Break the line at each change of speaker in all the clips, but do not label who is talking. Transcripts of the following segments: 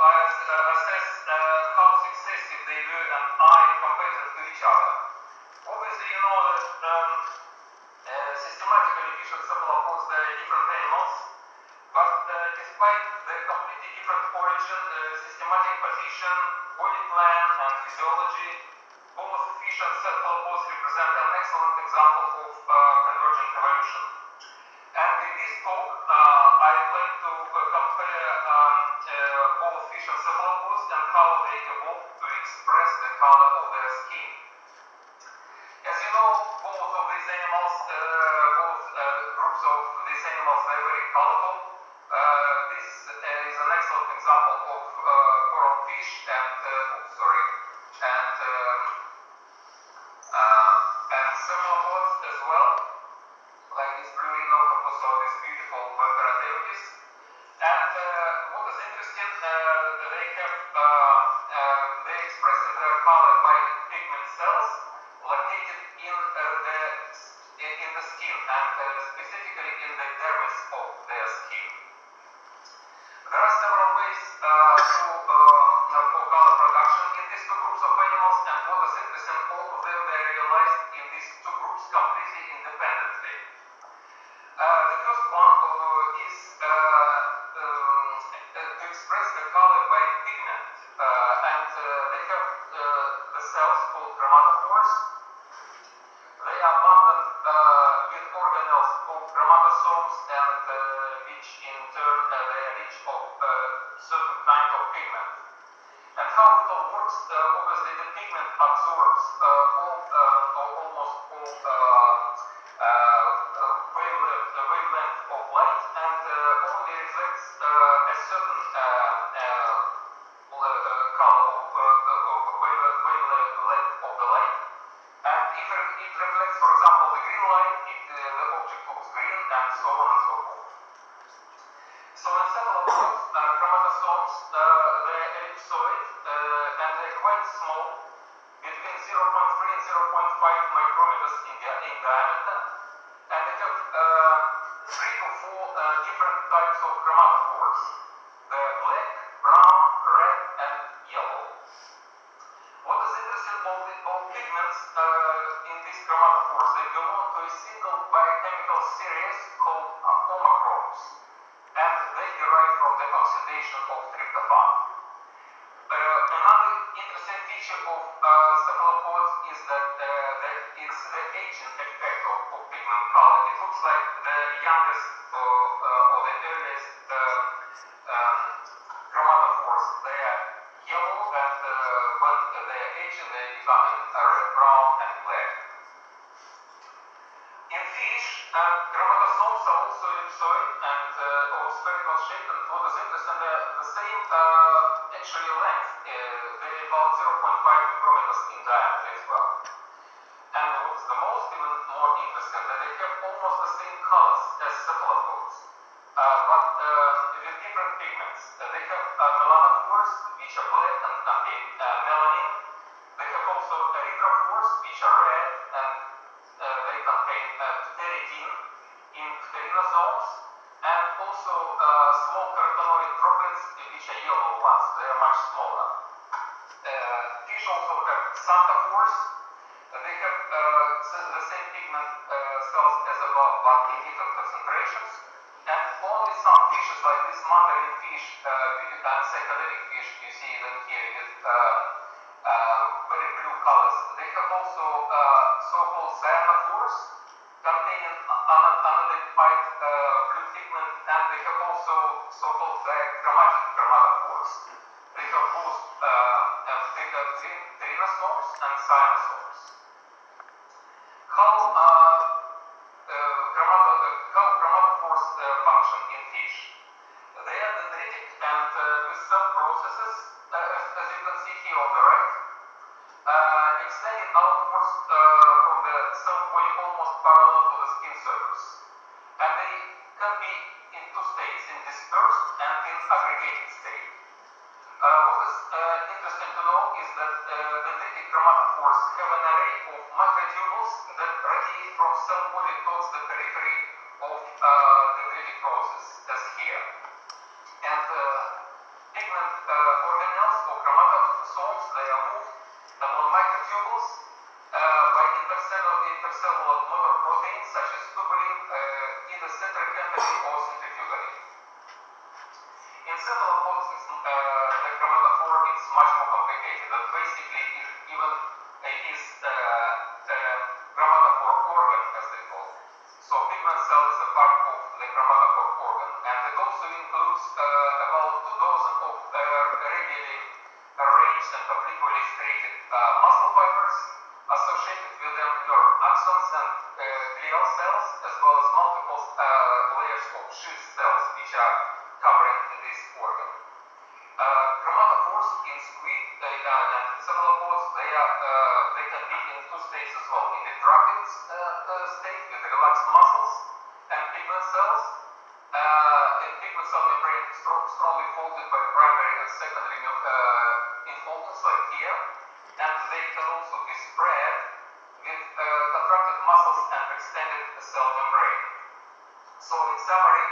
assess how successive they were and are in comparison to each other. Obviously, you know that systematically efficient cephalopods, they are different animals, but despite their completely different origin, systematic position, body plan, and physiology, both fish and cephalopods represent an excellent example of convergent evolution. And in this talk, I'd like to compare both fish and cephalopods and how they evolved to express the color of their skin. As you know, both of these animals, groups of these animals, they're very colorful. This is an excellent example of coral fish and cephalopods as well, like this blue iridophores or these beautiful chromatophores. And what is interesting, they express their color by pigment cells located in the skin and specifically in the dermis of their skin. There are several ways for color production in these two groups of animals, and what is interesting, all of them they realized in these two groups completely independently. The first one is to express the color by pigment, and they have the cells called chromatophores. They are abundant with organelles called chromatosomes, and which in turn they are rich of certain kind of pigment. And how it all works, obviously the pigment absorbs almost all wavelength of light and only reflects a certain color of wavelength of the light. And if it reflects, for example, the green light, the object looks green, and so on and so forth. So in cephalopods, chromatosomes, they're ellipsoid and they're quite small, between 0.3 and 0.5 micrometers in diameter, and they have 3 or 4 different types of chromatophores. They're black, brown, red, and yellow. What is interesting, all pigments in these chromatophores, they belong to a single biochemical series called homochromes, and they derive from the oxidation of tryptophan. Another interesting feature of cephalopods is that it's the aging effect of pigment color. It looks like the youngest or the earliest chromatophores, they are yellow, and when they are aging, they become red, brown, and black. In fish, chromatosomes are also ellipsoid and or spherical shape, and what is interesting, they're the same actually length. They're about 0.5 micrometers in diameter as well. And what is the most even more interesting, that they have almost the same colors as cephalopods, but with different pigments. They have melanophores, which are black and contain melanin. They have also iridophores, which are red, and they contain pteridine in pterinosomes, and also small carotenoid droplets, which are yellow ones. They are much smaller. Fish also have xanthophores. They have the same pigment cells as above, but in different concentrations. And only some fishes, like this mandarin fish, and psychedelic fish, you see them here with very blue colors. They have also so-called cyanophores containing unidentified blue pigment, and they have also so-called dichromatic chromatophores. They have both pterinosomes and cyanosomes. How chromatophores function in fish? They are dendritic and with cell processes, as you can see here on the right, extending outwards from the cell body almost parallel to the skin surface. And they can be in two states, in dispersed and in aggregated state. What is interesting to know is that dendritic chromatophores have an array of microtubules that radiate from cell body towards the periphery of dendritic process, as here. And pigment organelles or chromatophores, they are moved among microtubules by intercellular motor proteins such as tubulin, either centripetally or centrifugally. In cephalopods, the chromatophore is much more complicated. That basically it even is chromatophore organ, as they call it. So pigment cell is a part of the chromatophore organ, and it also includes about 2 dozen of radially arranged and obliquely striated muscle fibers. Associated with them nerve axons and glial cells, as well as multiple layers of sheath cells which are covering this organ. Chromatophores in squid and cephalopods, they can be in 2 states as well. In the detracted state with relaxed muscles and pigment cells. In pigment cell membrane strongly folded by primary and secondary infoldings like here. And they can also be spread with contracted muscles and extended cell membrane. So in summary,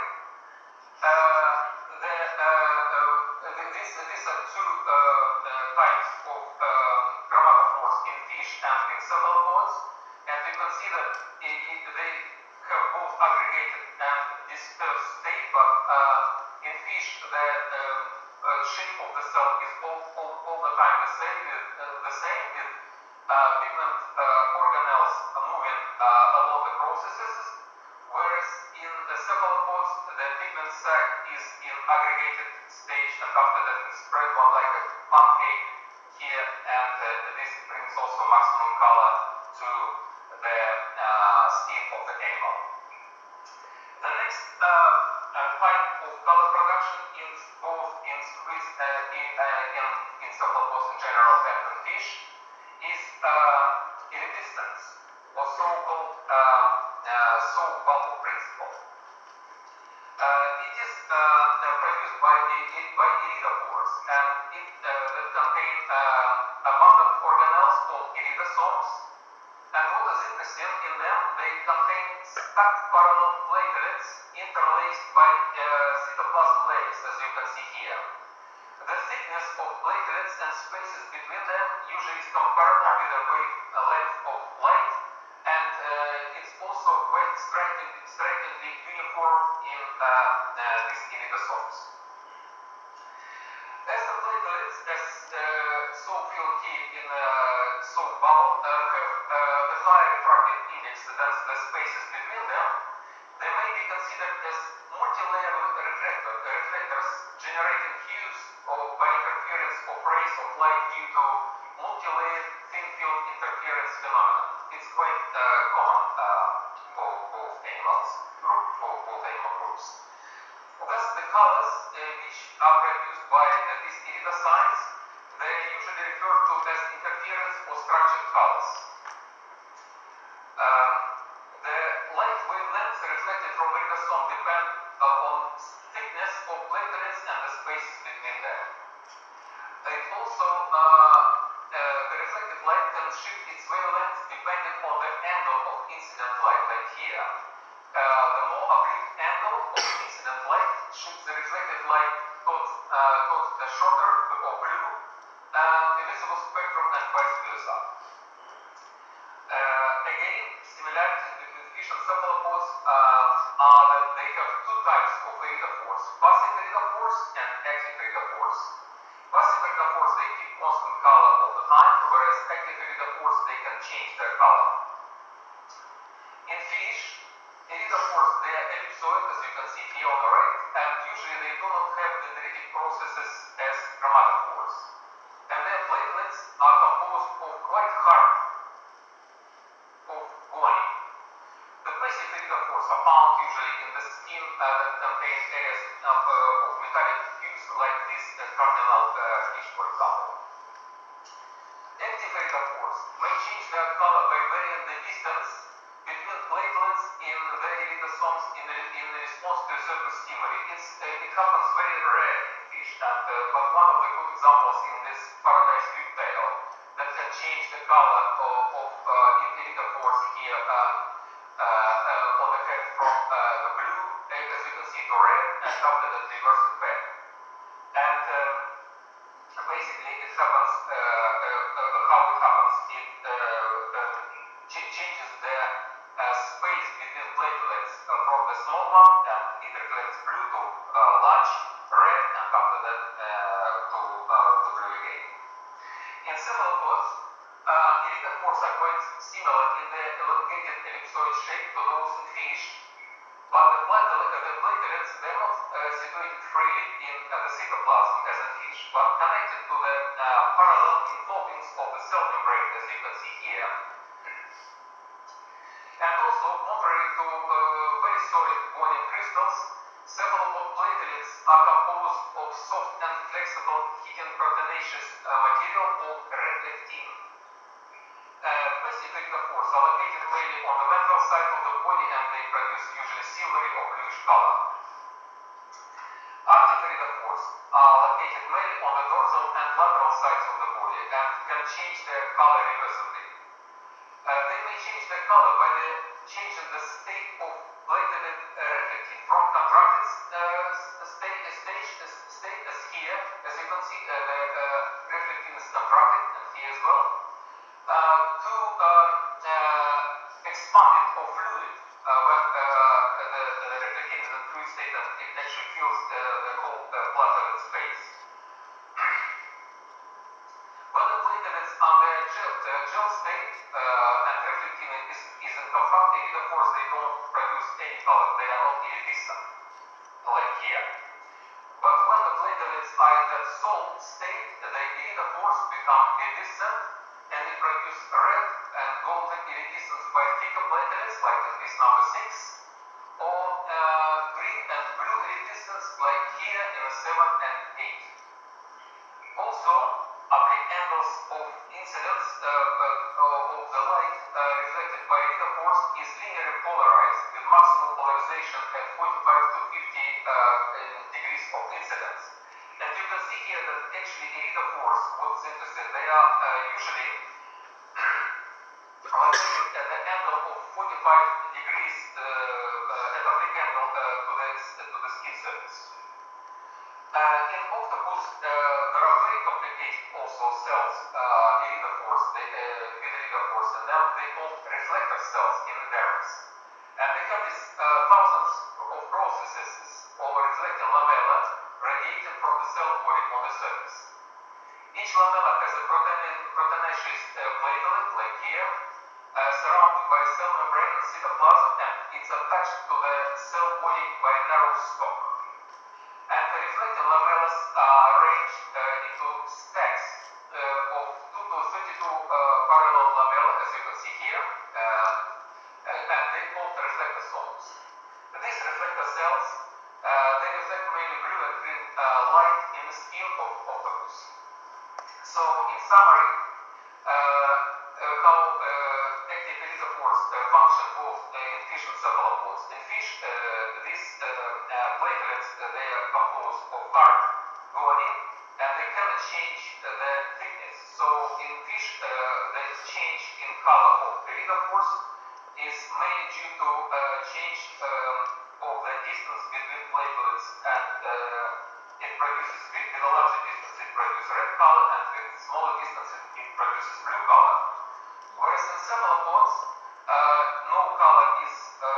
these are 2 types of chromatophores in fish and in cephalopods, and you can see that they have both aggregated and dispersed state, but in fish the shape of the cell is all the time the same with pigment organelles moving along the processes, whereas in the cephalopods the pigment sac is in aggregated stage, and after that it spread one like a pancake here, and this brings also maximum color to the skin of the animal. The next type of color production in both in squids in cephalopods in general and in fish is iridescence, or so-called soap bubble principle. It is produced by iridophores, and it contain abundant organelles called iridosomes. And what is interesting in them, they contain stacked parallel platelets interlaced by cytoplasm layers, as you can see here. The thickness of platelets and spaces between them usually is comparable with the wavelength of light, and it's also quite strikingly uniform in these iridosomes. As the platelets, as so filled here in soap bubble, have the higher refractive index than the spaces between them, they may be considered as multi-layer reflectors generating hues by interference of rays of light due to multi-layered thin-field interference phenomenon. It's quite common for both animal groups. Thus, the colors which are produced by these iridocytes, they are usually referred to as interference or structured colors. The light wavelengths reflected from iridosome depend on thickness of platelets and the spaces between them. It also, the reflected light can shift its wavelength depending on the angle of incident light, like here. The more oblique angle of incident light shifts the reflected light towards the shorter or blue visible spectrum, and vice versa. Again, similarities between fish and cephalopods are that they have 2 types of iridophores: passive iridophores and active iridophores. Passive iridophores, they keep constant color all the time, whereas active iridophores, they can change their color. In fish, iridophores, they are ellipsoid, as you can see here on the right, and usually they do not have dendritic processes as chromatophores. And their platelets are composed of quite hard of guanine. The passive iridophores are found usually in the skin that contains areas of metallic hues, like this cardinal fish, for example. Active iridophores may change their color by varying the distance between platelets in the iridosomes in response to a certain stimuli. It happens very rare in fish, but one of the good examples in this paradise whiptail that can change the color of iridophores here on the head from the blue, as you can see, to red, and after that reverse it back. And basically it happens, how it happens, it changes the space between platelets from the small one, and it reflects blue to large, red, and after that to blue again. In cephalopods, iridophores are quite similar in the elongated ellipsoid shape to those in fish, but the platelets, they're not situated freely in the cytoplasm as in fish, but connected to the parallel enfoldings of the cell membrane, as you can see here. And also, contrary to very solid bony crystals, cephalopod platelets are composed of soft and flexible heating proteinaceous material called reflectin. Basic iridophores are located mainly on the ventral side of the body, and they produce usually silvery or bluish color. Arctic iridophores are located mainly on the dorsal and lateral sides of the body and can change their color reversibly. They may change their color by the change in the state of platelet reflectin from contracted state as here, as you can see, the reflectin is contracted, and here as well, to expanded or fluid when the reflectin is in fluid state, and it actually fills the whole platelet space. When the platelets are the gel state and reflectin is in compact iridophores, they don't produce any color. They are not iridescent, like here. But when the platelets are in that solid state, the iridophores become iridescent, and they produce red and golden iridescence by thicker platelets, like in this number 6, or green and blue iridescence, like here in the 7 and 8. Also, oblique angles of incidence of the light reflected by iridophores is linearly polarized, with maximal polarization at 45 to 50 degrees of incidence. And you can see here that actually iridophores, what's interesting, they are usually located at the angle of 45 degrees at oblique angle to the skin surface. In octopus, there are very complicated also cells, iridophores, with iridophores, and then they call reflector cells in the dermis. And they have these thousands of processes of reflecting lamella radiating from the cell body on the surface. Each lamella has a proteinaceous platelet, like here, surrounded by a cell membrane and cytoplasm, and it's attached to the cell body by a narrow stalk. And the reflecting lamellas are arranged into stacks of 2 to 32 parallel lamella, as you can see here, and they call the reflectosomes. These reflector cells, they reflect mainly blue and green light in the skin of octopus. So, in summary, how active iridophores function both in fish and cephalopods. In fish, these platelets, they are composed of art guanine, and they cannot change the thickness. So, in fish, the change in color of iridophores is mainly due to change of the distance between platelets, and it produces, with a larger distance, it produces red color, and with smaller distance, it produces blue color. Whereas in cephalopods, no color is,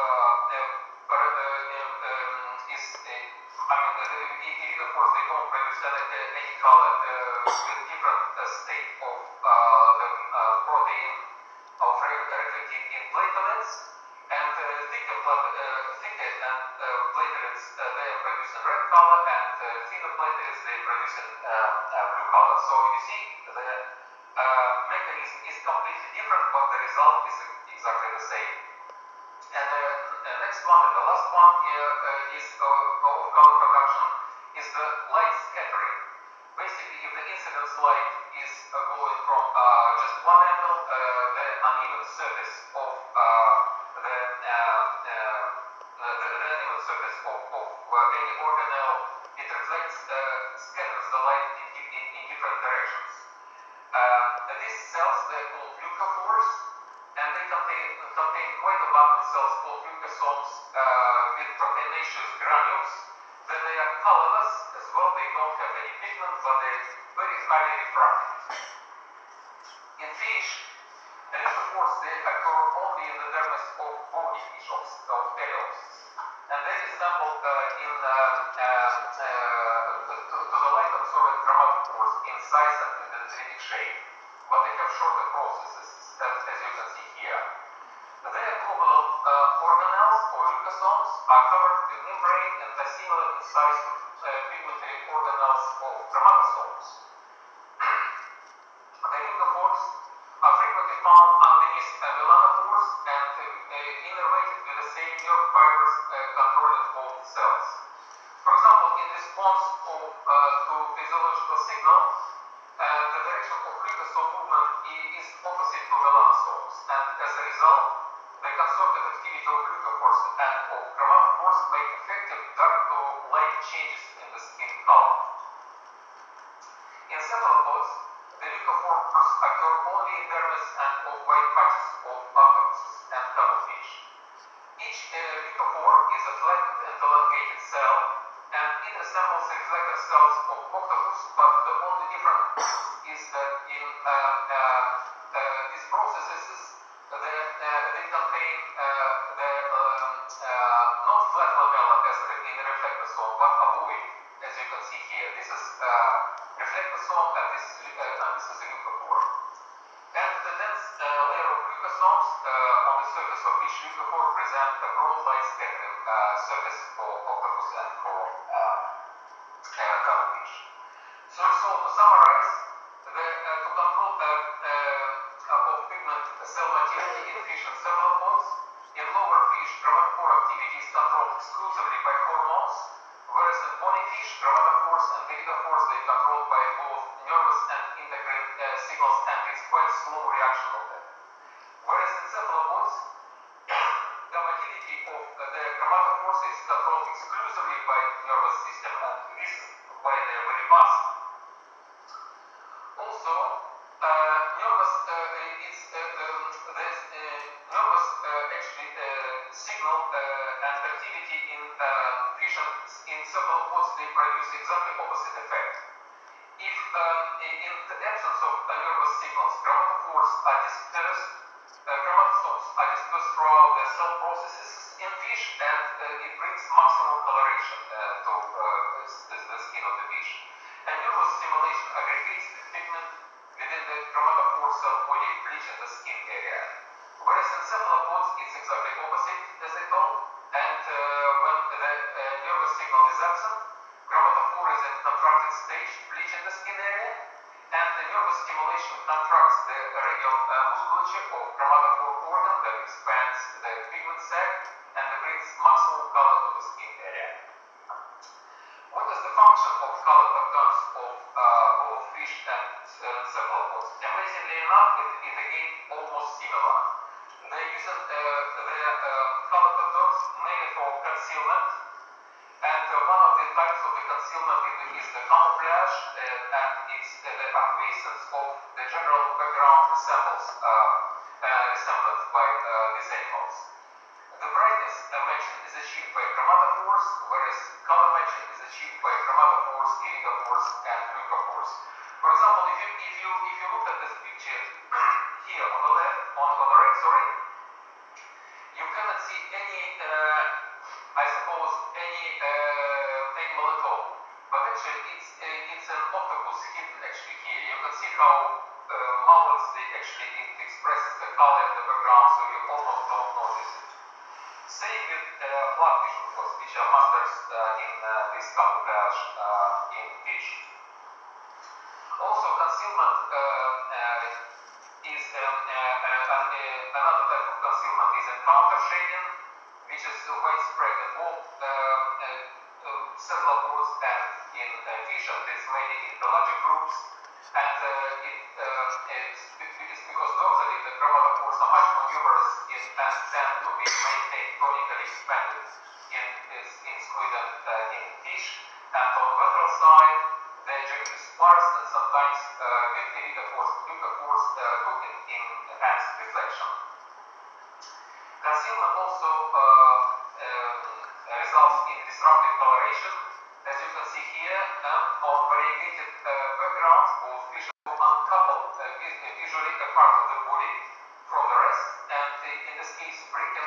iridophores, they don't produce any color with different state of the protein of reflectin in platelets, and thicker platelets, they are producing red color, and thinner platelets, they are producing blue color. So you see, the mechanism is completely different, but the result is exactly the same. And the next one, and the last one is of color production, is the light scattering. Basically, if the incidence light is going from just one angle, the uneven surface of any organelle, it reflects, scatters the light in different directions. These cells, they're called leucophores, and they contain quite abundant cells called leucosomes with proteinaceous granules. Then they are colorless as well. They don't have any pigment, but they're very high highly refracted. In fish, iridophores they occur only in the dermis of bony fish, of teleosts, and they resemble to the light absorbing chromatophores in size and in dendritic shape, but they have shorter processes, as you can see here. Their global organelles or leucosomes are covered with membrane and are similar in size to pigmentary organelles of chromatosomes. The leucophores are frequently found underneath melanophores and innervated with the same nerve fibers controlling both cells. For example, in response to physiological signal, the direction of leucosome movement is opposite to melanosomes, and as a result, the concerted activity of leucophores and of chromatophores make effective dark to light changes in the skin color. In cephalopods, the leucophores occur only in dermis and of white patches of octopuses and cuttlefish. Each leucophore is a flattened and elongated cell, and it resembles the reflector cells of octopus, but the only difference is that in these processes they contain not flat lamella as in reflectosome, but ovoid, as you can see here. This is reflectosome, and this is a leucophore. And the dense layer of leucosomes on the surface of each leucophore present a broad light scattering surface for octopus and for cuttlefish. So to summarize, to control of pigment cell motility in fish and cephalopods, in lower fish, chromatophore activity is controlled exclusively by hormones, whereas in bony fish, chromatophores and iridophores they are controlled by both nervous and endocrine signals, and it's quite slow reaction of them. Whereas in cephalopods, the motility of the chromatophores is controlled exclusively by nervous system, and this is why they are very fast. Also, nervous signal and activity in fish and in cephalopods they produce exactly opposite effect. If in the absence of nervous signals, chromatophores are dispersed, chromatosomes are dispersed throughout the cell processes in fish, and it brings maximal coloration to the skin of the fish. And nervous stimulation aggregates the pigment within the chromatophore cell body, bleaching the skin area. Whereas in cephalopods, it's exactly opposite, as I told, and when the nervous signal is absent, chromatophore is in contracted stage, bleaching the skin area, and the nervous stimulation contracts the radial musculature of chromatophore organ that expands the pigment sac and brings maximal color to the skin area. What is the function of color patterns of both fish and cephalopods? Amazingly enough, it again almost similar. They use the color patterns mainly for concealment, and one of the types of the concealment is the camouflage, and it's the acquiescence of the general background resemblance by these animals. The brightness matching is achieved by chromatophores, whereas color matching is achieved by chromatophores, iridophores, and leucophores. For example, if you look at this picture here on the left, on the right, sorry, you cannot see any, I suppose, any animal at all. But actually, it's an octopus hidden actually here. You can see how marvelously actually it expresses the color in the background, so you almost don't notice it. Same with flatfish, of course, which are masters in this camouflage in fish. Also, concealment is another type of concealment is encounter shading, which is widespread in both cephalopods and in fish, and it's mainly in pelagic groups. And it's because dorsally the chromatophores are much more numerous and tend to be maintained tonically expanded in squid and in fish. And on the ventral side, they're generally sparse, and sometimes with iridophores and leucophores do enhance reflection. Concealment also results in disruptive coloration, As you can see here, on variegated backgrounds, both visually uncoupled, visually a part of the body from the rest, and in this case, breaking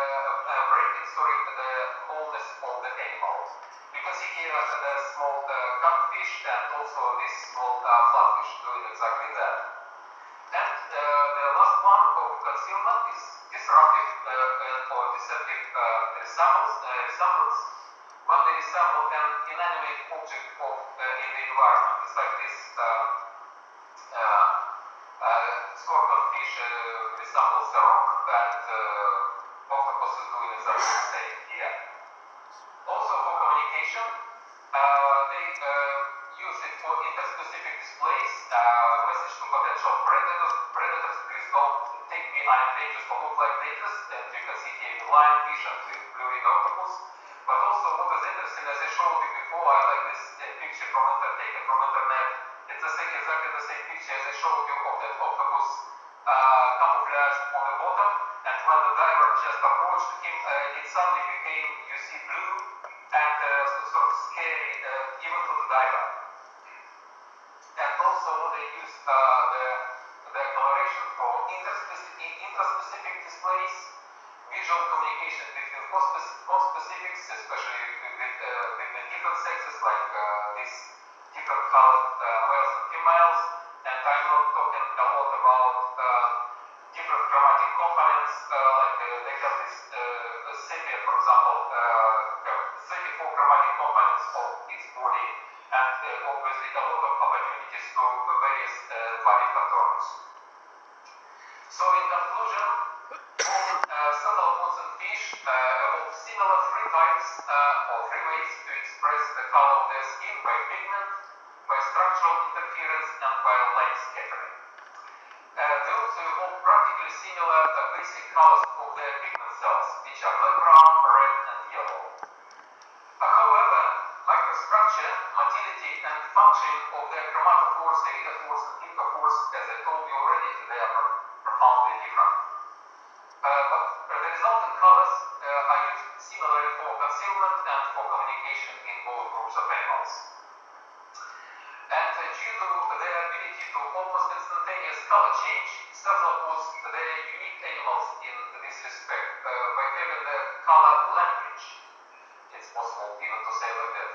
the wholeness of the animal. You can see here the small cutfish and also this small flatfish doing exactly that. And the last one of concealment is disruptive or deceptive resemblance. When they resemble an inanimate object in the environment, it's like this scorpion fish resembles a rock, and octopus is doing exactly the same here. Also for communication, they use it for interspecific displays, message to potential predators, please don't take me, I'm dangerous or look like dangerous, and you can see here the lionfish and the blue-ring octopus. But also what is interesting, as I showed you before, I like this picture taken from internet. It's exactly the same picture as I showed you of that octopus camouflage on the bottom, and when the diver just approached him, it suddenly became, you see, blue and sort of scary even to the diver. And also they use the coloration for intraspecific displays, visual communication between conspecifics, especially between different sexes, like these different colored males and females. And I'm not talking a lot about different chromatic components, like they have this sepia, for example, have 34 chromatic components of its body, and obviously a lot of opportunities to various body patterns. So in conclusion, cephalopods and fish evolved similar three types or three ways to express the color of their skin: by pigment, by structural interference, and by light scattering. They also evolved practically similar basic colors of their pigment cells, which are black, brown, red, and yellow. However, microstructure, motility, and functioning of their chromatophores, iridophores, and leucophores, as I told you already, they are profoundly different. But the resulting colors are used similarly for concealment and for communication in both groups of animals. And due to their ability to almost instantaneous color change, cephalopods, they are unique animals in this respect by having the color language. It's possible even to say like that.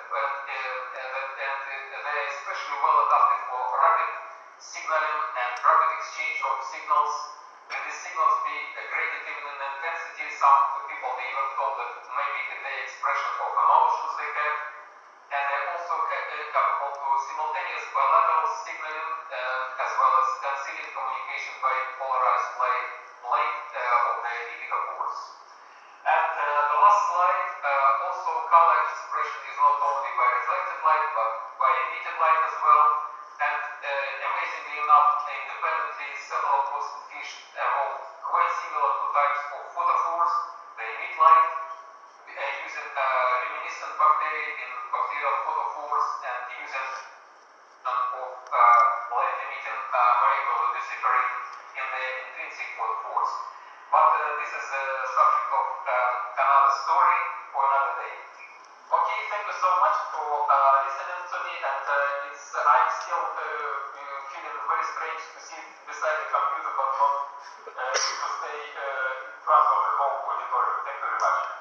And they are especially well adapted for rapid signaling and rapid exchange of signals. When these signals be graded even in intensity, some people may even thought that maybe the expression of emotions they have. And they're also capable to simultaneous bilateral signaling as well as concealing communication by polarized light of the iridophores. And the last slide, also color expression is not only by reflected light but by emitted light as well. And amazingly enough, independently, cephalopods and fish evolved quite similar to types of photophores. They emit light using luminescent bacteria in bacterial photophores and using of light-emitting molecular luciferin in the intrinsic photophores. But this is a subject of another story for another day. Okay, thank you so much for listening to me, and I'm still feeling very strange to sit beside the computer but not to stay in front of the whole auditorium. Thank you very much.